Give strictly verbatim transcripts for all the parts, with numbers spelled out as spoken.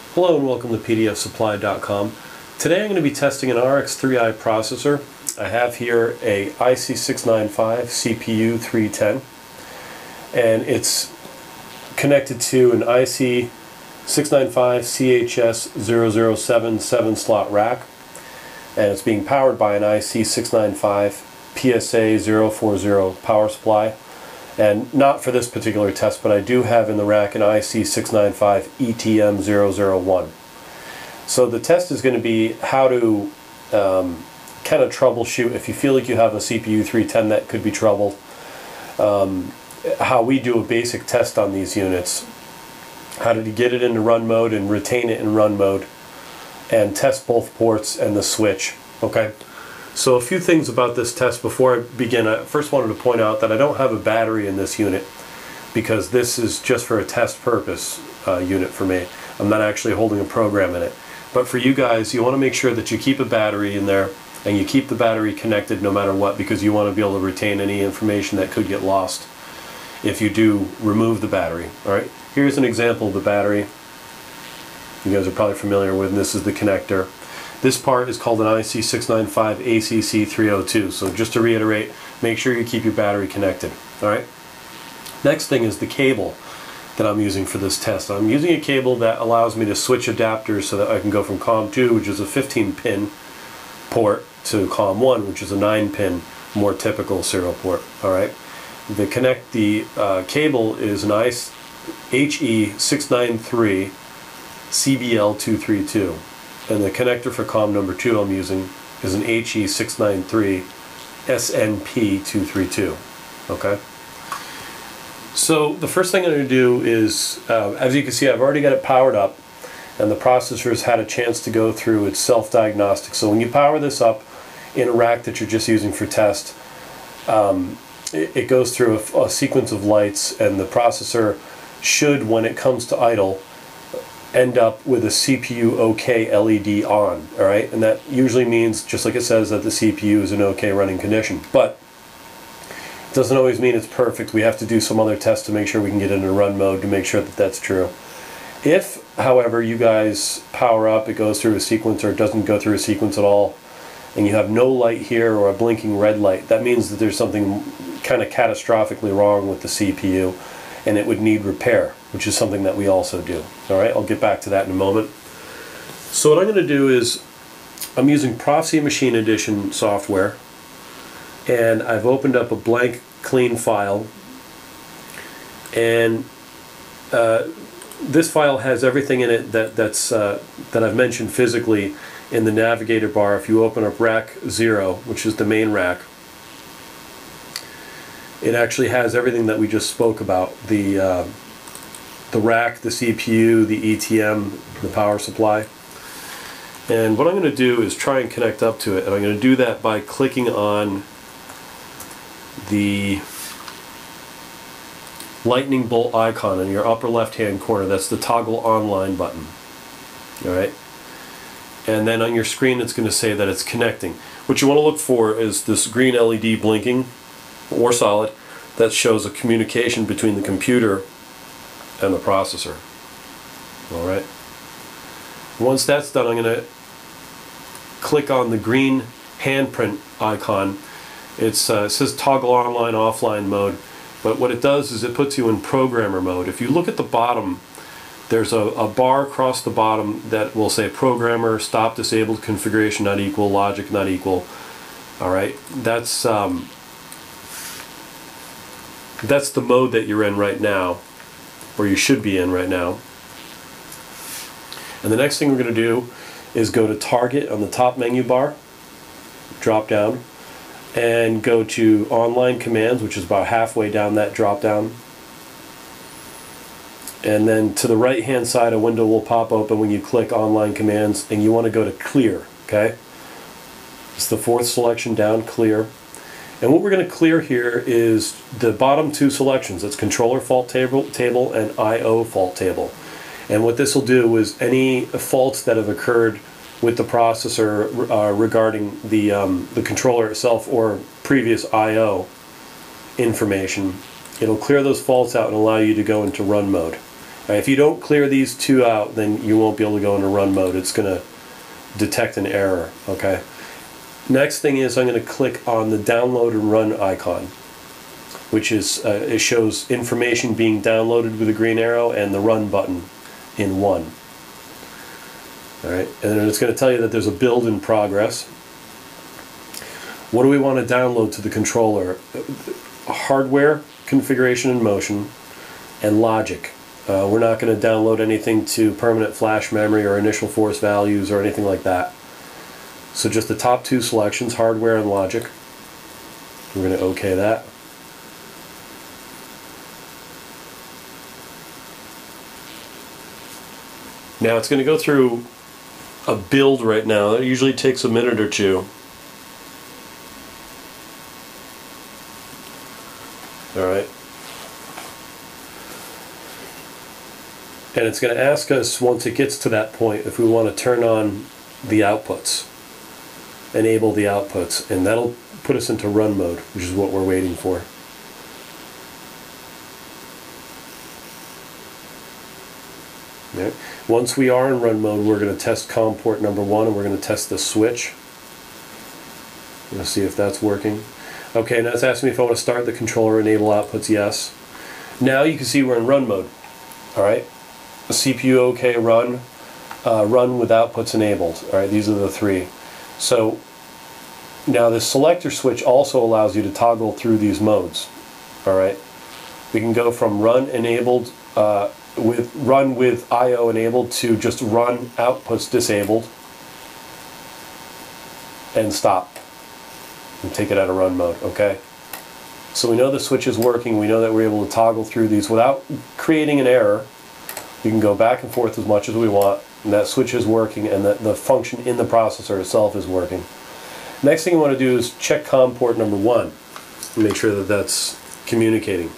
Hello and welcome to P D F supply dot com. Today I'm going to be testing an R X three i processor. I have here a I C six ninety-five C P U three ten, and it's connected to an I C six ninety-five C H S zero zero seven seven slot rack, and it's being powered by an I C six ninety-five P S A zero four zero power supply. And not for this particular test, but I do have in the rack an I C six ninety-five E T M zero zero one. So the test is going to be how to um, kind of troubleshoot if you feel like you have a C P U three ten that could be troubled. Um, how we do a basic test on these units. How to get it into run mode and retain it in run mode, and test both ports and the switch. Okay. So a few things about this test before I begin. I first wanted to point out that I don't have a battery in this unit because this is just for a test purpose uh, unit for me. I'm not actually holding a program in it. But for you guys, you want to make sure that you keep a battery in there and you keep the battery connected no matter what, because you want to be able to retain any information that could get lost if you do remove the battery. Alright, here's an example of the battery you guys are probably familiar with, and this is the connector. This part is called an I C six ninety-five A C C three oh two. So just to reiterate, make sure you keep your battery connected. Alright? Next thing is the cable that I'm using for this test. I'm using a cable that allows me to switch adapters so that I can go from COM two, which is a fifteen pin port, to COM one, which is a nine pin, more typical serial port. Alright? The connect the uh, cable is an H E six ninety-three C B L two thirty-two. And the connector for COM number two I'm using is an H E six ninety-three S N P two thirty-two. Okay? So the first thing I'm going to do is, uh, as you can see, I've already got it powered up, and the processor's had a chance to go through its self-diagnostic. So when you power this up in a rack that you're just using for test, um, it, it goes through a, a sequence of lights, and the processor should, when it comes to idle, end up with a C P U OK L E D on. Alright, and that usually means, just like it says, that the C P U is in OK running condition. But it doesn't always mean it's perfect. We have to do some other tests to make sure we can get into run mode to make sure that that's true. If, however, you guys power up, it goes through a sequence, or it doesn't go through a sequence at all, and you have no light here or a blinking red light, that means that there's something kind of catastrophically wrong with the C P U, and it would need repair, which is something that we also do. Alright, I'll get back to that in a moment. So what I'm going to do is, I'm using Proficy Machine Edition software, and I've opened up a blank clean file, and uh, this file has everything in it that, that's, uh, that I've mentioned physically in the navigator bar. If you open up rack zero, which is the main rack, it actually has everything that we just spoke about. The, uh, the rack, the C P U, the E T M, the power supply. And what I'm going to do is try and connect up to it, and I'm going to do that by clicking on the lightning bolt icon in your upper left hand corner. That's the toggle online button. Alright? And then on your screen it's going to say that it's connecting. What you want to look for is this green L E D blinking, or solid, that shows a communication between the computer and the processor. Alright. Once that's done, I'm going to click on the green handprint icon. It's, uh, it says toggle online offline mode, but what it does is it puts you in programmer mode. If you look at the bottom, there's a, a bar across the bottom that will say programmer, stop, disabled, configuration not equal, logic not equal. Alright, that's um, that's the mode that you're in right now, or you should be in right now. And the next thing we're going to do is go to Target on the top menu bar, drop down, and go to Online Commands, which is about halfway down that drop down. And then to the right hand side, a window will pop open when you click Online Commands, and you want to go to Clear. Okay? It's the fourth selection down, Clear. And what we're going to clear here is the bottom two selections. It's Controller Fault Table, table and I O Fault Table. And what this will do is any faults that have occurred with the processor uh, regarding the, um, the controller itself or previous I O information, it'll clear those faults out and allow you to go into run mode. If you don't clear these two out, then you won't be able to go into run mode. It's going to detect an error, okay? Next thing is I'm going to click on the download and run icon, which is, uh, it shows information being downloaded with a green arrow and the run button in one. All right, and then it's going to tell you that there's a build in progress. What do we want to download to the controller? Hardware, configuration and motion, and logic. Uh, we're not going to download anything to permanent flash memory or initial force values or anything like that. So just the top two selections, hardware and logic. We're going to OK that. Now it's going to go through a build right now. It usually takes a minute or two. Alright. And it's going to ask us, once it gets to that point, if we want to turn on the outputs. Enable the outputs. And that'll put us into run mode, which is what we're waiting for. Okay. Once we are in run mode, we're going to test COM port number one, and we're going to test the switch. We're going to see if that's working. Okay, now it's asking me if I want to start the controller, enable outputs, yes. Now you can see we're in run mode. Alright, the C P U OK, run, uh, run with outputs enabled. Alright, these are the three. So now this selector switch also allows you to toggle through these modes. Alright, we can go from run enabled, uh, with run with I O enabled to just run outputs disabled and stop. And take it out of run mode, okay? So we know the switch is working, we know that we're able to toggle through these without creating an error. We can go back and forth as much as we want, and that switch is working, and that the function in the processor itself is working. Next thing you want to do is check COM port number one, and make sure that that's communicating.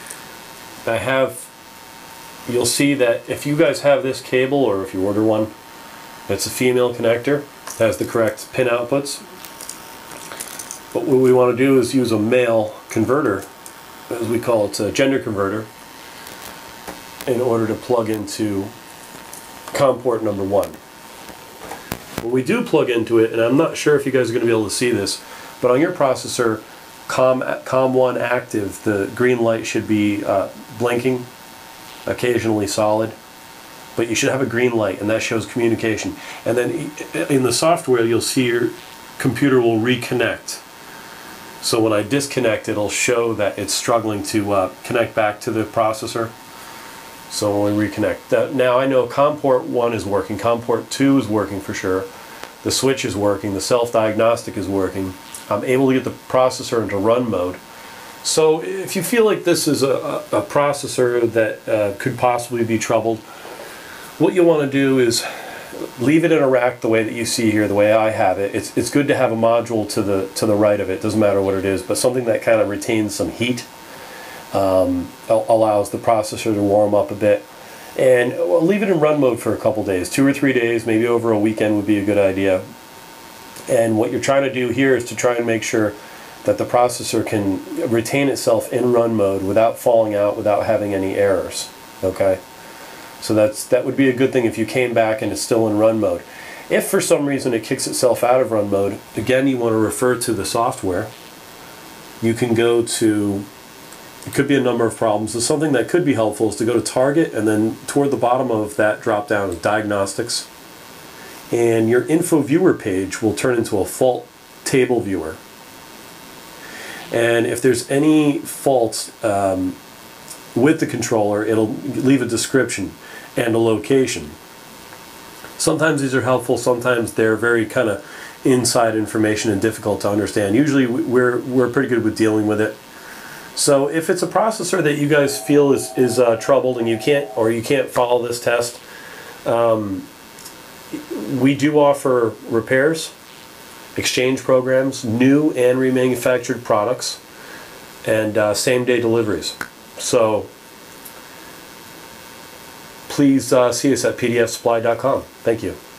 I have, you'll see that if you guys have this cable, or if you order one, it's a female connector, it has the correct pin outputs. But what we want to do is use a male converter, as we call it, a gender converter, in order to plug into COM port number one. When we do plug into it, and I'm not sure if you guys are going to be able to see this, but on your processor, COM, COM one active, the green light should be uh, blinking, occasionally solid, but you should have a green light, and that shows communication. And then in the software, you'll see your computer will reconnect. So when I disconnect, it'll show that it's struggling to uh, connect back to the processor. So when we reconnect, that, now I know COM port one is working, COM port two is working for sure, the switch is working, the self-diagnostic is working. I'm able to get the processor into run mode. So if you feel like this is a, a processor that uh, could possibly be troubled, what you want to do is leave it in a rack the way that you see here, the way I have it. It's, it's good to have a module to the, to the right of it, doesn't matter what it is, but something that kind of retains some heat, um, allows the processor to warm up a bit. And well, leave it in run mode for a couple days, two or three days, maybe over a weekend would be a good idea. And what you're trying to do here is to try and make sure that the processor can retain itself in run mode without falling out, without having any errors, okay? So that's, that would be a good thing if you came back and it's still in run mode. If for some reason it kicks itself out of run mode, again you want to refer to the software. You can go to, it could be a number of problems. So something that could be helpful is to go to Target, and then toward the bottom of that drop down is Diagnostics. And your info viewer page will turn into a fault table viewer. And if there's any faults um, with the controller, it'll leave a description and a location. Sometimes these are helpful, sometimes they're very kind of inside information and difficult to understand. Usually we're, we're pretty good with dealing with it. So if it's a processor that you guys feel is, is uh, troubled and you can't, or you can't follow this test, um, we do offer repairs, exchange programs, new and remanufactured products, and uh, same-day deliveries. So please uh, see us at P D F supply dot com. Thank you.